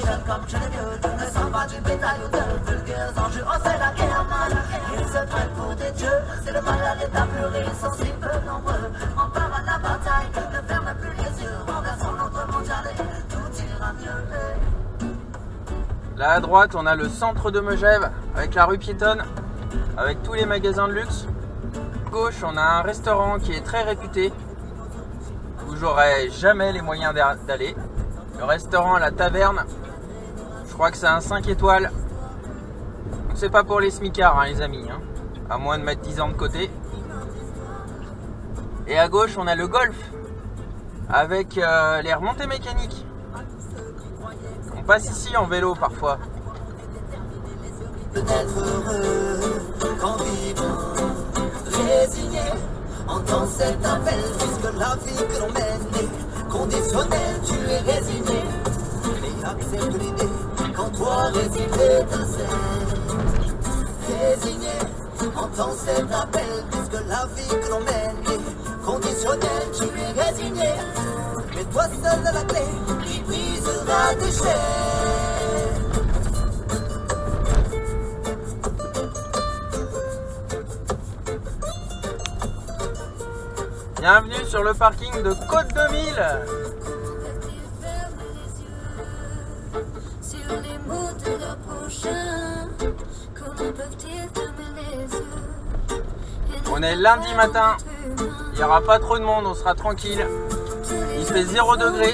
jeune comme je les vieux, ne sont pas du bétail ou de vulgaires enjeux. On fait la guerre, ils se prennent pour des dieux. C'est le mal à l'état pur et ils sont si peu nombreux. On part à la bataille, ne ferme plus les yeux. Renversons l'ordre mondial et tout ira mieux. Là à droite, on a le centre de Megève avec la rue piétonne, avec tous les magasins de luxe. À gauche, on a un restaurant qui est très réputé, où j'aurais jamais les moyens d'aller. Le restaurant La Taverne, je crois que c'est un 5 étoiles. Donc c'est pas pour les smicards, hein, les amis, hein, à moins de mettre 10 ans de côté. Et à gauche, on a le golf, avec les remontées mécaniques. On passe ici en vélo parfois. Peut-être heureux qu'en vivant résigné, entends cet appel, puisque la vie que l'on mène est conditionnelle, tu es résigné, et accepte l'idée qu'en toi réside l'étincelle. Résigné, entends cet appel, puisque la vie que l'on mène est conditionnelle, tu es résigné, mais toi seul de la clé qui brisera tes chaînes. Bienvenue sur le parking de Côte 2000. On est lundi matin, il n'y aura pas trop de monde, on sera tranquille. Il fait 0 degré.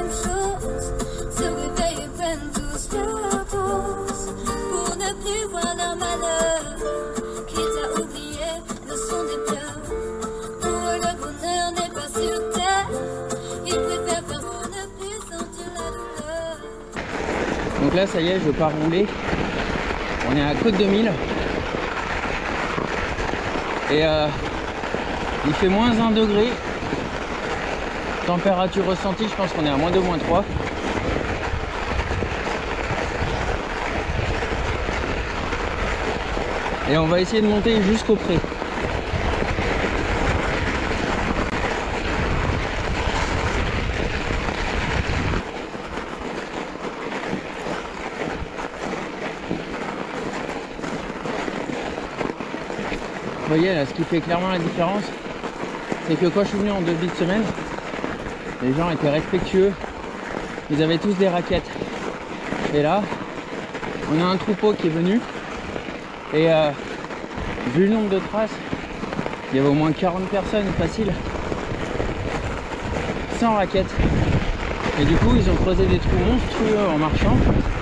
Donc là ça y est, je pars rouler. On est à Côte 2000 et il fait moins 1 degré. Température ressentie, je pense qu'on est à -2, -3. Et on va essayer de monter jusqu'au pré. Vous voyez là, ce qui fait clairement la différence, c'est que quand je suis venu en début de semaine, les gens étaient respectueux, ils avaient tous des raquettes. Et là, on a un troupeau qui est venu, et vu le nombre de traces, il y avait au moins 40 personnes facile, sans raquettes. Et du coup, ils ont creusé des trous monstrueux en marchant,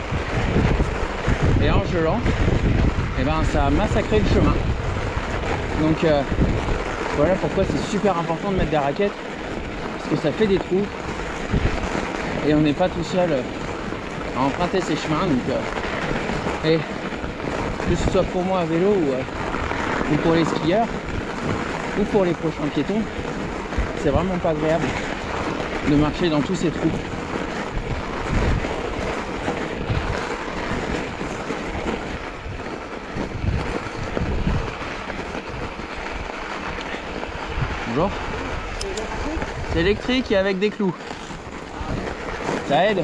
et en gelant, et ben ça a massacré le chemin. Donc voilà pourquoi c'est super important de mettre des raquettes, parce que ça fait des trous et on n'est pas tout seul à emprunter ces chemins. Donc, et que ce soit pour moi à vélo ou pour les skieurs ou pour les prochains piétons, c'est vraiment pas agréable de marcher dans tous ces trous. Bonjour. C'est électrique et avec des clous. Ça aide.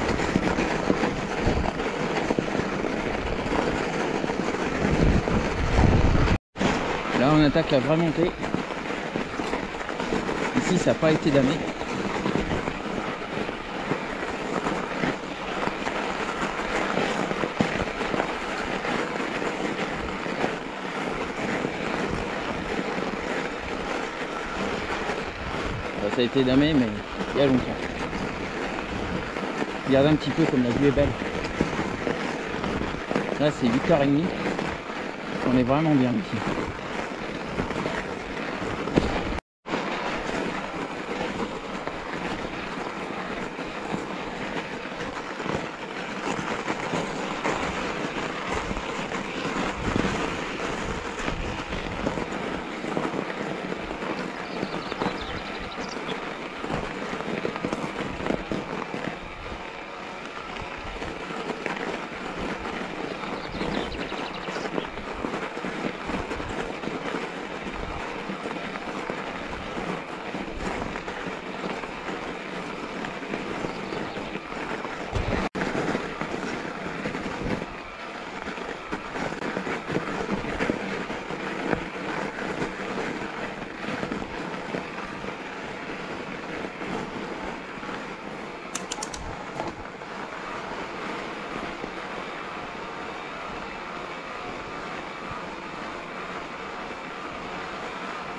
Là on attaque la vraie montée. Ici ça n'a pas été damé. Ça a été damé, mais il y a longtemps. Regardez un petit peu comme la vue est belle. Là c'est 8h30. On est vraiment bien ici.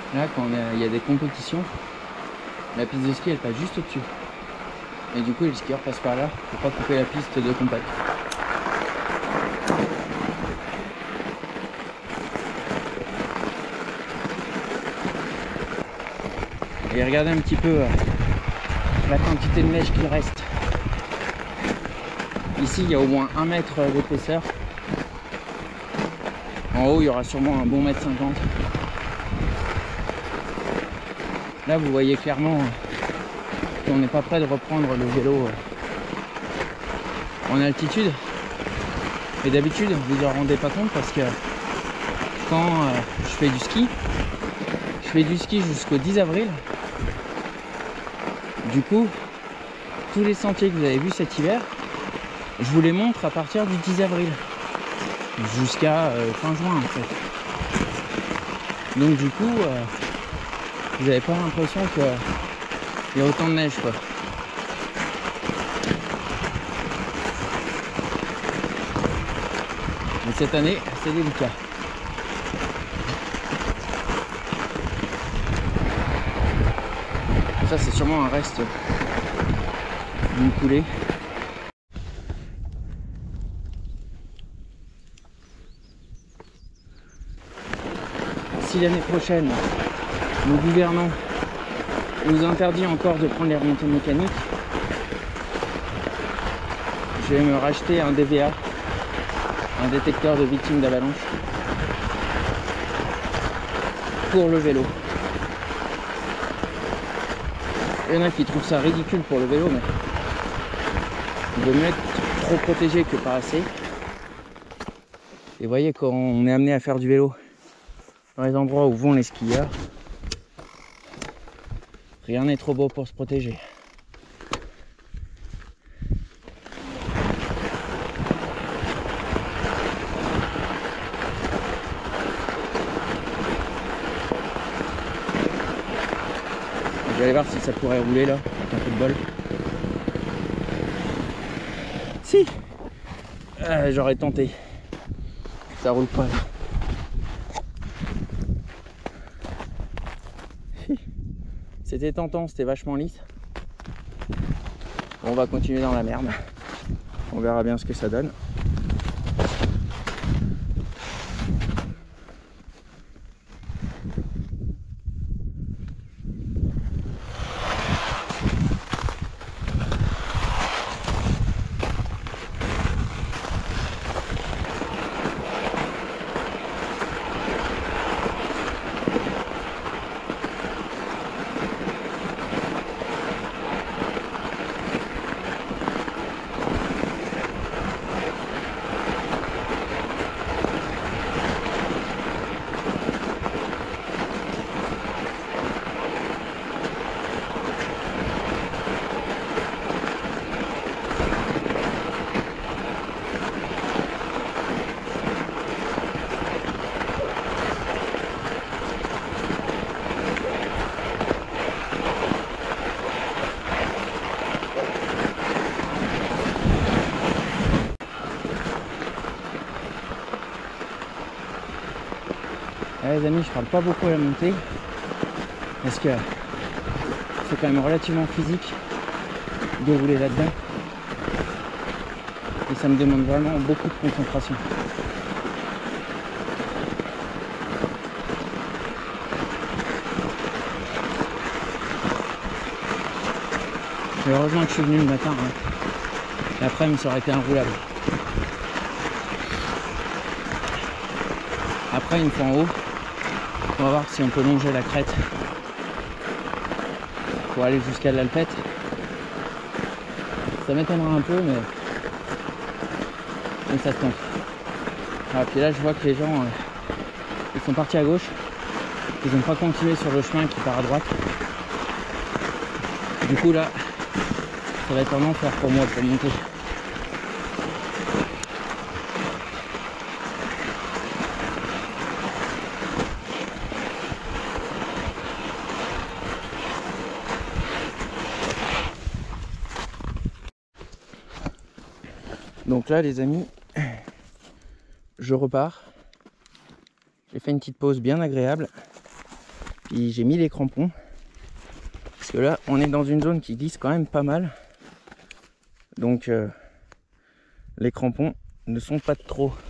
Là, quand il y a des compétitions, la piste de ski elle passe juste au-dessus. Et du coup, les skieurs passent par là pour pas couper la piste de compète. Et regardez un petit peu la quantité de neige qu'il reste. Ici, il y a au moins 1 mètre d'épaisseur. En haut, il y aura sûrement un bon 1,50 m. Là, vous voyez clairement qu'on n'est pas prêt de reprendre le vélo en altitude. Et d'habitude, vous ne vous en rendez pas compte parce que quand je fais du ski jusqu'au 10 avril. Du coup, tous les sentiers que vous avez vus cet hiver, je vous les montre à partir du 10 avril jusqu'à fin juin en fait. Donc du coup, vous n'avez pas l'impression qu'il y a autant de neige quoi. Mais cette année, c'est délicat. Ça c'est sûrement un reste d'une coulée. Si l'année prochaine, nos gouvernants nous interdit encore de prendre les remontées mécaniques, je vais me racheter un DVA, un détecteur de victimes d'avalanche, pour le vélo. Il y en a qui trouvent ça ridicule pour le vélo, mais il vaut mieux être trop protégé que pas assez. Et vous voyez, quand on est amené à faire du vélo dans les endroits où vont les skieurs, rien n'est trop beau pour se protéger. Je vais aller voir si ça pourrait rouler là, avec un peu de bol. Si, j'aurais tenté. Ça roule pas là. C'était tentant, c'était vachement lisse. Bon, on va continuer dans la merde. On verra bien ce que ça donne. Les amis, je parle pas beaucoup à la montée parce que c'est quand même relativement physique de rouler là-dedans et ça me demande vraiment beaucoup de concentration. Et heureusement que je suis venu le matin, hein. L'après-midi ça aurait été inroulable. Après, une fois en haut, on va voir si on peut longer la crête pour aller jusqu'à l'Alpette. Ça m'étonnera un peu, mais ça se tente. Ah, puis là, je vois que les gens, ils sont partis à gauche. Ils n'ont pas continué sur le chemin qui part à droite. Du coup, là, ça va être vraiment faire pour moi pour monter. Donc là les amis, je repars. J'ai fait une petite pause bien agréable. Puis j'ai mis les crampons. Parce que là, on est dans une zone qui glisse quand même pas mal. Donc les crampons ne sont pas de trop.